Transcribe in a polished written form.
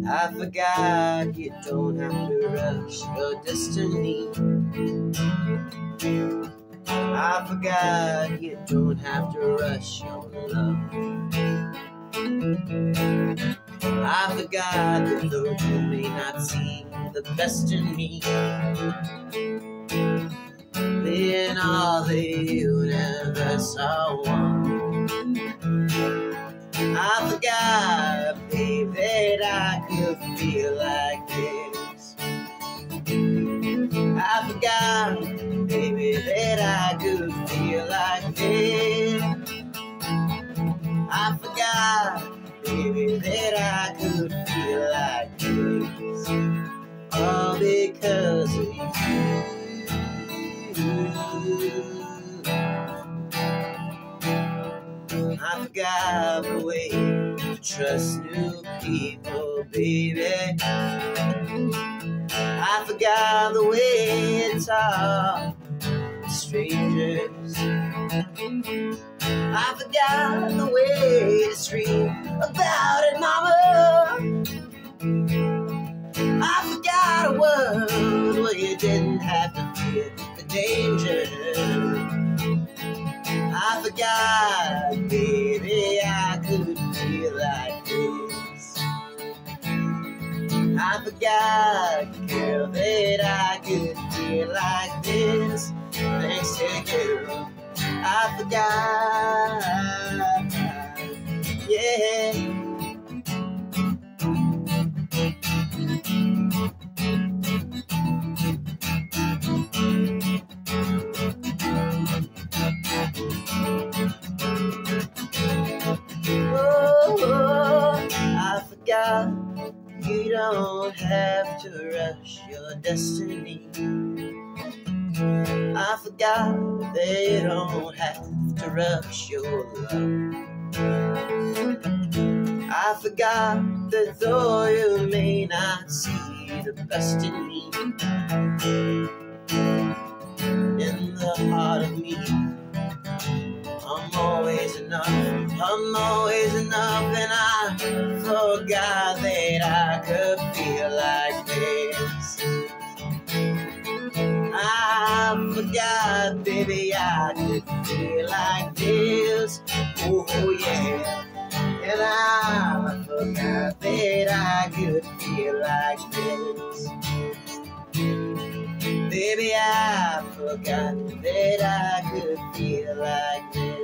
I forgot you don't have to rush your destiny. I forgot you don't have to rush your love. I forgot that though you may not see the best in me, in all the universe I want. I forgot, babe, that I could feel like this. I forgot, baby, that I could feel like this. I forgot, baby, that I could feel like this. All because of you. I forgot the way to trust new people, baby. I forgot the way to talk to strangers. I forgot the way to scream about it, mama. I forgot a world where you didn't have to fear the danger. I forgot, baby, I could feel like this. I forgot, girl, that I could feel like this. Thanks to you, I forgot, yeah. Oh, I forgot you don't have to rush your destiny. I forgot they don't have to rush your love. I forgot that though you may not see the best in me, in the heart of me, I'm always enough, I'm always enough, and I forgot that I could feel like this. I forgot, baby, I could feel like this, oh yeah. And I forgot that I could feel like this. Baby, I forgot that I could feel like this.